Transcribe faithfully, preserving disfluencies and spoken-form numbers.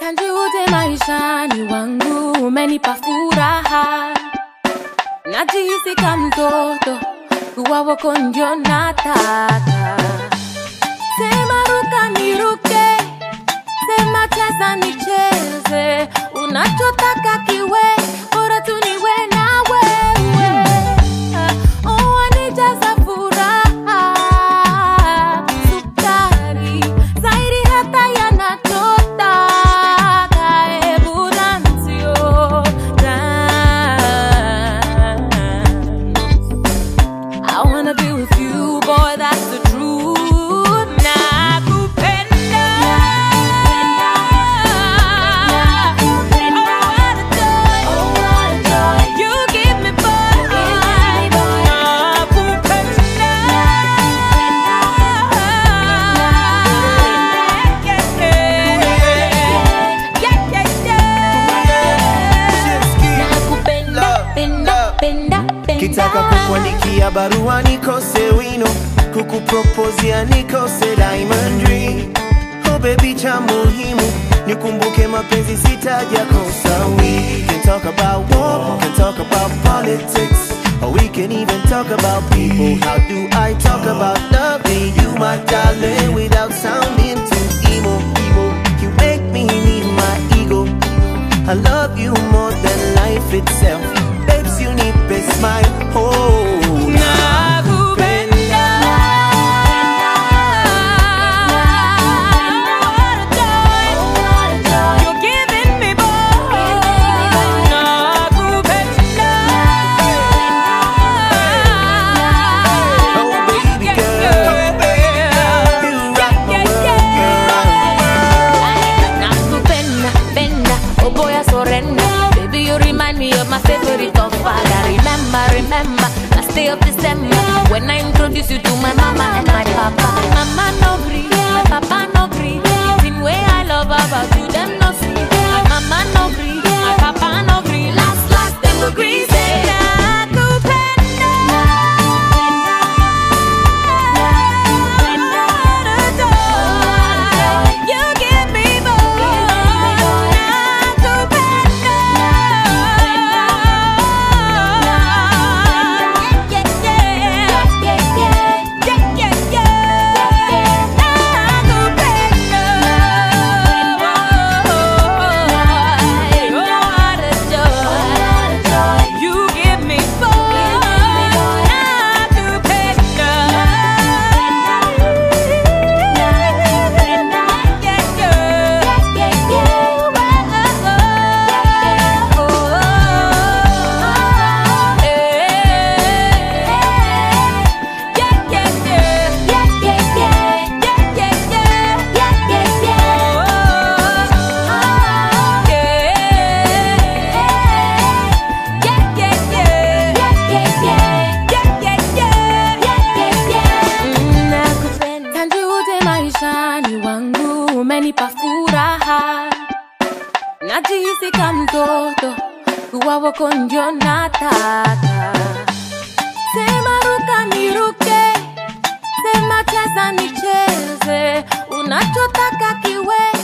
Tanjude maishani wangu umenipa furaha, najihisi kama mtoto kuwa wako ndio nataka. Sema ruka niruke, sema cheza nicheze, unachotaka kiwe, bora tu niwe na wewe. Oh, wanijaza furaha, sukari zaidi hata yanachotaka. Hebu dansio, dance. I wanna be with you, boy, that's the truth. Kitaka kukuandikia barua nikose wino, kukupropozia nikose diamond ring. Oh baby, cha muhimu nikumbuke mapenzi sitaja kosa. We can talk about war, can talk about politics, or we can even talk about people. How do I talk about loving you, my darling, without sounding too emo? You make me need my ego. I love you more than life itself. Babes, you need a smile. Oh, my favorite godfather. Remember, remember, last day of December, when I introduced you to my mama and my papa. Mama no gree, my papa no gree. Even way I love about you, them no see. My mama no gree, my papa no gree. Last, last, them agree. Say umenipa furaha, najihisi kama mtoto kuwa wako ndio nataka. Sema ruka niruke, sema cheza nicheze, unachotaka kiwe.